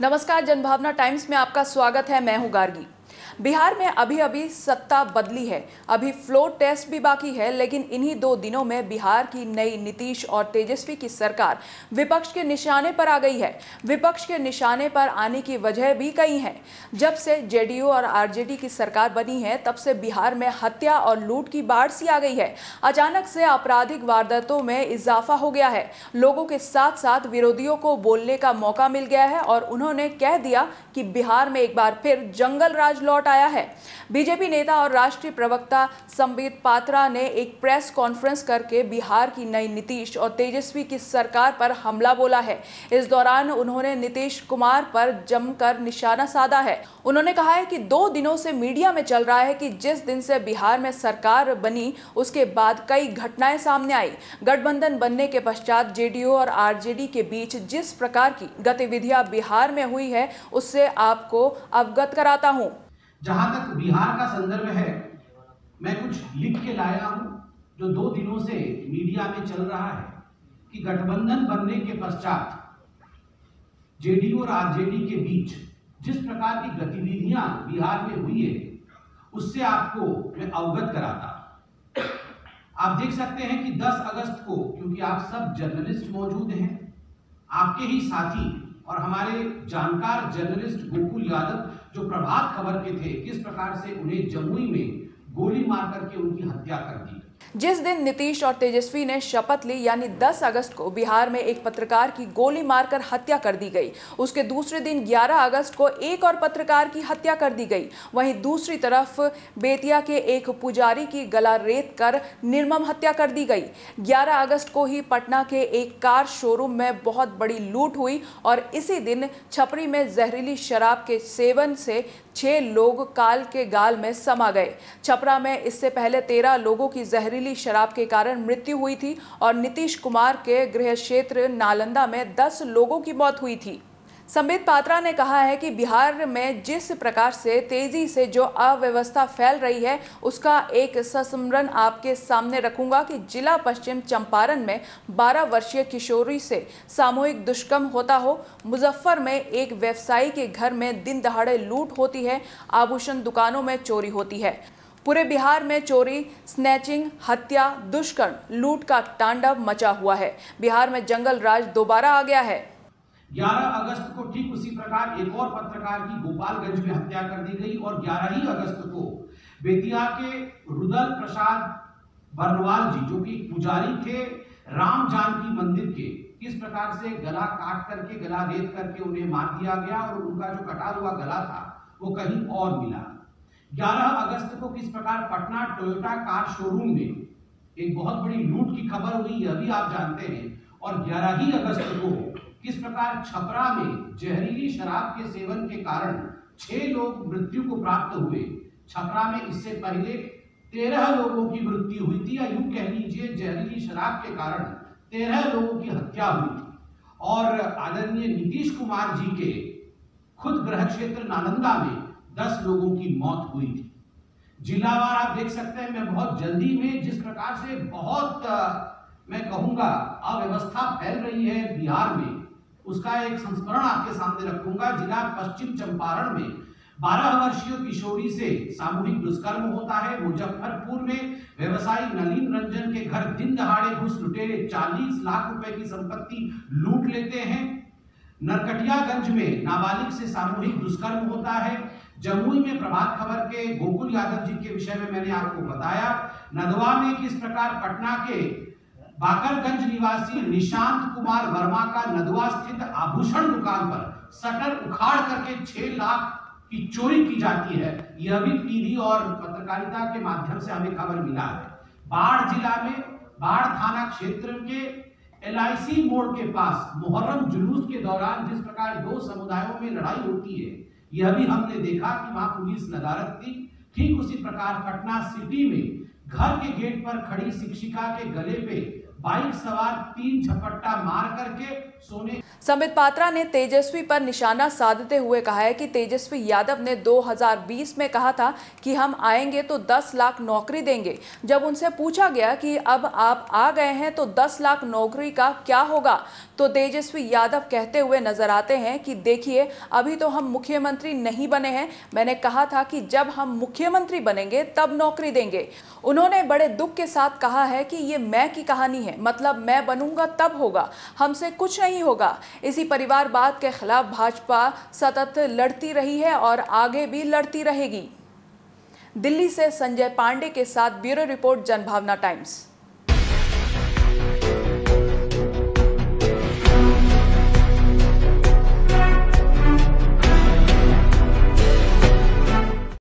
नमस्कार, जनभावना टाइम्स में आपका स्वागत है। मैं हूं गार्गी। बिहार में अभी सत्ता बदली है, अभी फ्लोर टेस्ट भी बाकी है, लेकिन इन्हीं 2 दिनों में बिहार की नई नीतीश और तेजस्वी की सरकार विपक्ष के निशाने पर आ गई है। विपक्ष के निशाने पर आने की वजह भी कई हैं। जब से जेडीयू और आरजेडी की सरकार बनी है, तब से बिहार में हत्या और लूट की बाढ़ सी आ गई है। अचानक से आपराधिक वारदातों में इजाफा हो गया है। लोगों के साथ साथ विरोधियों को बोलने का मौका मिल गया है और उन्होंने कह दिया कि बिहार में एक बार फिर जंगल राज लौट आया है। बीजेपी नेता और राष्ट्रीय प्रवक्ता संबित पात्रा ने एक प्रेस कॉन्फ्रेंस करके बिहार की नई नीतीश और तेजस्वी की सरकार पर हमला बोला है। इस दौरान उन्होंने नीतीश कुमार पर जमकर निशाना साधा है। उन्होंने कहा है कि 2 दिनों से मीडिया में चल रहा है कि जिस दिन से बिहार में सरकार बनी उसके बाद कई घटनाएं सामने आई। गठबंधन बनने के पश्चात जेडीयू और आरजेडी के बीच जिस प्रकार की गतिविधियां बिहार में हुई है, उससे आपको अवगत कराता हूं। जहां तक बिहार का संदर्भ है, मैं कुछ लिख के लाया हूं जो 2 दिनों से मीडिया में चल रहा है कि गठबंधन बनने के पश्चात जेडीयू और आरजेडी के बीच जिस प्रकार की गतिविधियां बिहार में हुई है, उससे आपको मैं अवगत कराता। आप देख सकते हैं कि 10 अगस्त को, क्योंकि आप सब जर्नलिस्ट मौजूद हैं, आपके ही साथी और हमारे जानकार जर्नलिस्ट गोकुल यादव जो प्रभात खबर के थे, किस प्रकार से उन्हें जमुई में गोली मार करके उनकी हत्या कर दी। जिस दिन नीतीश और तेजस्वी ने शपथ ली, यानी 10 अगस्त को बिहार में एक पत्रकार की गोली मारकर हत्या कर दी गई। उसके दूसरे दिन 11 अगस्त को एक और पत्रकार की हत्या कर दी गई। वहीं दूसरी तरफ बेतिया के एक पुजारी की गला रेत कर निर्मम हत्या कर दी गई। 11 अगस्त को ही पटना के एक कार शोरूम में बहुत बड़ी लूट हुई और इसी दिन छपरी में जहरीली शराब के सेवन से 6 लोग काल के गाल में समा गए। छपरा में इससे पहले 13 लोगों की जहरीली शराब के कारण मृत्यु हुई थी और नीतीश कुमार के गृह क्षेत्र नालंदा में 10 लोगों की मौत हुई थी। संबित पात्रा ने कहा है कि बिहार में जिस प्रकार से तेजी से जो अव्यवस्था फैल रही है, उसका एक संस्मरण आपके सामने रखूंगा कि जिला पश्चिम चंपारण में 12 वर्षीय किशोरी से सामूहिक दुष्कर्म होता हो, मुजफ्फर में एक व्यवसायी के घर में दिन दहाड़े लूट होती है, आभूषण दुकानों में चोरी होती है। पूरे बिहार में चोरी, स्नैचिंग, हत्या, दुष्कर्म, लूट का तांडव मचा हुआ है। बिहार में जंगल राज दोबारा आ गया है। 11 अगस्त को ठीक उसी प्रकार एक और पत्रकार की गोपालगंज में हत्या कर दी गई और 11 ही अगस्त को बेतिया के रुदल प्रसाद बर्नवाल जी, जो कि पुजारी थे राम जानकी मंदिर के, किस प्रकार से गला काट करके, गला रेत करके उन्हें मार दिया गया और उनका जो कटा हुआ गला था वो कहीं और मिला। 11 अगस्त को किस प्रकार पटना टोयोटा कार शोरूम में एक बहुत बड़ी लूट की खबर हुई, यह भी आप जानते हैं। और 11 ही अगस्त को किस प्रकार छपरा में जहरीली शराब के सेवन के कारण 6 लोग मृत्यु को प्राप्त हुए। छपरा में इससे पहले 13 लोगों की मृत्यु हुई थी, या यूं कह लीजिए जहरीली शराब के कारण 13 लोगों की हत्या हुई थी। और आदरणीय नीतीश कुमार जी के खुद गृह क्षेत्र नालंदा में 10 लोगों की मौत हुई थी। जिलावार आप देख सकते हैं, मैं बहुत जल्दी में जिस प्रकार से बहुत मैं कहूंगा अव्यवस्था फैल रही है बिहार में, उसका एक संस्मरण आपके सामने रखूंगा। जिला पश्चिम चंपारण में 12 वर्षीय किशोरी से सामूहिक दुष्कर्म होता है। मुजफ्फरपुर में व्यवसायी नलिन रंजन के घर दिन दहाड़े घुस लुटेरे 40 लाख रुपए की संपत्ति लूट लेते हैं। नरकटियागंज में नाबालिग से सामूहिक दुष्कर्म होता है। जमुई में प्रभात खबर के गोकुल यादव जी के विषय में मैंने आपको बताया। नदवा में किस प्रकार पटना के बाकरगंज निवासी निशांत कुमार वर्मा का नदवा स्थित आभूषण दुकान पर शटर उखाड़ करके 6 लाख की चोरी की जाती है। यह भी टीवी और पत्रकारिता के माध्यम से हमें खबर मिला है। बाढ़ जिला में बाढ़ थाना क्षेत्र के LIC मोड़ के पास मुहर्रम जुलूस के दौरान जिस प्रकार 2 समुदायों में लड़ाई होती है, यह भी हमने देखा कि वहां पुलिस नदारद थी। ठीक उसी प्रकार पटना सिटी में घर के गेट पर खड़ी शिक्षिका के गले पे बाइक सवार 3 झपट्टा मार करके सोने। संबित पात्रा ने तेजस्वी पर निशाना साधते हुए कहा है कि तेजस्वी यादव ने 2020 में कहा था कि हम आएंगे तो 10 लाख नौकरी देंगे। जब उनसे पूछा गया कि अब आप आ गए हैं तो 10 लाख नौकरी का क्या होगा, तो तेजस्वी यादव कहते हुए नजर आते हैं कि देखिए, अभी तो हम मुख्यमंत्री नहीं बने हैं। मैंने कहा था कि जब हम मुख्यमंत्री बनेंगे तब नौकरी देंगे। उन्होंने बड़े दुख के साथ कहा है कि ये मैं की कहानी है, मतलब मैं बनूंगा तब होगा, हमसे कुछ नहीं होगा। इसी परिवारवाद के खिलाफ भाजपा सतत लड़ती रही है और आगे भी लड़ती रहेगी। दिल्ली से संजय पांडे के साथ ब्यूरो रिपोर्ट, जनभावना टाइम्स।